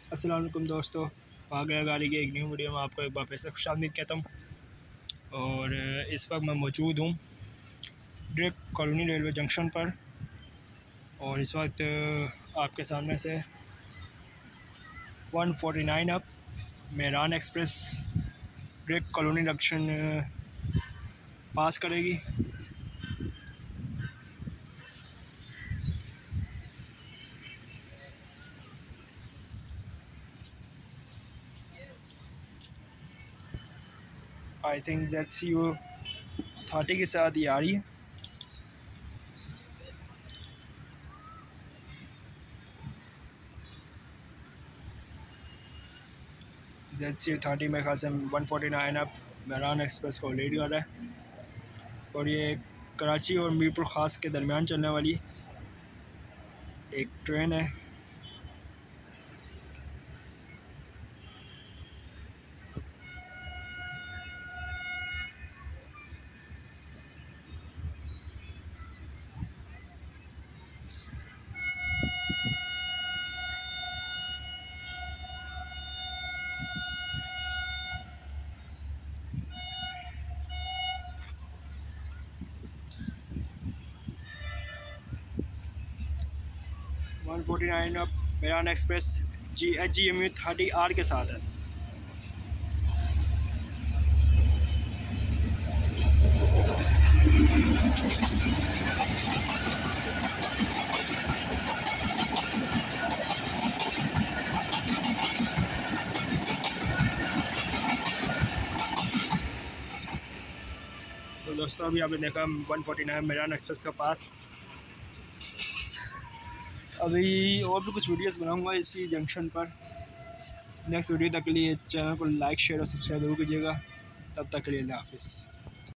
अस्सलाम वालेकुम दोस्तों, आ गया गाड़ी की एक न्यू वीडियो में आपको एक बार फिर से खुशामदीद कहता हूँ। और इस वक्त मैं मौजूद हूँ डायरेक्ट कॉलोनी रेलवे जंक्शन पर। और इस वक्त आपके सामने से 149 up Mehran express direct colony junction pass करेगी। आई थिंक ZCU 30 के साथ ये आ रही है। ZCU 30 मेरे ख्याल से 149 अप मेहरान एक्सप्रेस को लीड कर रहा है। और ये कराची और मीरपुर ख़ास के दरमियान चलने वाली एक ट्रेन है। One 49 up Mehran express GMU 30R के साथ है। तो दोस्तों अभी आपने देखा 149 मेहरान एक्सप्रेस का पास। अभी और भी कुछ वीडियोस बनाऊंगा इसी जंक्शन पर। नेक्स्ट वीडियो तक के लिए चैनल को लाइक शेयर और सब्सक्राइब जरूर कीजिएगा। तब तक के लिए अल्लाह हाफिज़।